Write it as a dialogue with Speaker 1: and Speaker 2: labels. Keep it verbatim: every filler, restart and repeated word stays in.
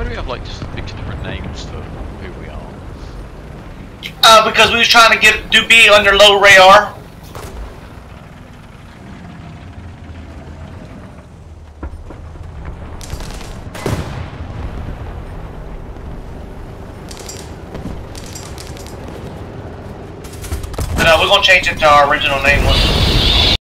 Speaker 1: do we have like six different names for who we are?
Speaker 2: Uh, because we was trying to get do be under low radar. But uh, we're gonna change it to our original name.